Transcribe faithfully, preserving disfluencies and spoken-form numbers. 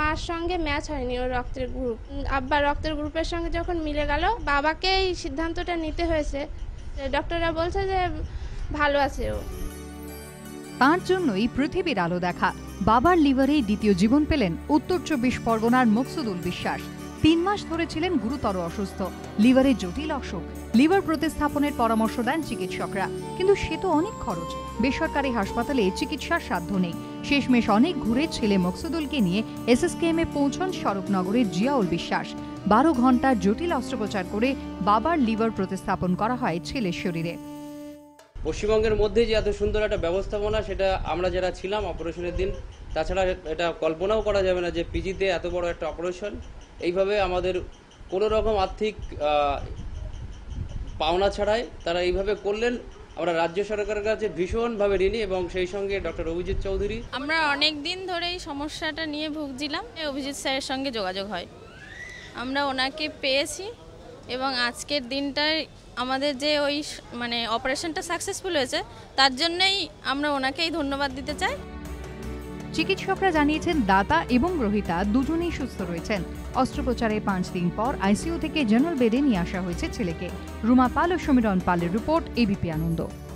মার সঙ্গে ম্যাচ হয়নি ওর রক্তের গ্রুপ। আব্বার রক্তের গ্রুপের সঙ্গে যখন মিলে গেল, বাবাকে এই সিদ্ধান্তটা নিতে হয়েছে। ডক্টররা বলছে যে ভালো আছে ও। তার জন্যই পৃথিবীর আলো দেখা। বাবার লিভারেই দ্বিতীয় জীবন পেলেন উত্তর চব্বিশ পরগনার মকসুদুল বিশ্বাস। তিন মাস ধরে ছিলেন গুরুতর অসুস্থ, লিভারের জটিল অসুখ। লিভার প্রতিস্থাপনের পরামর্শ দেন চিকিৎসকরা, কিন্তু সে তো অনেক খরচ। বেসরকারি হাসপাতালে চিকিৎসার সাধ্য নেই। শেষমেশ অনেক ঘুরে ছেলে মকসুদুলকে নিয়ে এসএসকেএমে পৌঁছন স্বরূপনগরের জিয়াউল বিশ্বাস। বারো ঘন্টার জটিল অস্ত্রোপচার করে বাবার লিভার প্রতিস্থাপন করা হয় ছেলের শরীরে। পশ্চিমবঙ্গের মধ্যে যে এত সুন্দর একটা ব্যবস্থাপনা, সেটা আমরা যারা ছিলাম অপারেশনের দিন, তাছাড়া এটা কল্পনাও করা যাবে না যে পিজিতে এত বড় একটা অপারেশন এইভাবে আমাদের কোনো রকম আর্থিক পাওনা ছাড়াই তারা এইভাবে করলেন। আমরা রাজ্য সরকারের কাছে ভীষণভাবে ঋণী এবং সেই সঙ্গে ডক্টর অভিজিৎ চৌধুরী। আমরা অনেক দিন ধরে এই সমস্যাটা নিয়ে ভুগছিলাম। অভিজিৎ স্যারের সঙ্গে যোগাযোগ হয়, আমরা ওনাকে পেয়েছি এবং আজকের দিনটায় আমাদের যে ওই মানে অপারেশনটা সাকসেসফুল হয়েছে, তার জন্যই আমরা ওনাকেই ধন্যবাদ দিতে চাই। চিকিৎসকরা জানিয়েছেন দাতা এবং গ্রহীতা দুজনেই সুস্থ রয়েছেন। অস্ত্রোপচারের পাঁচ দিন পর আইসিইউ থেকে জেনারেল বেডে নিয়ে আসা হয়েছে ছেলেকে। রুমা পাল ও সমীরণ পালের রিপোর্ট, এবিপি আনন্দ।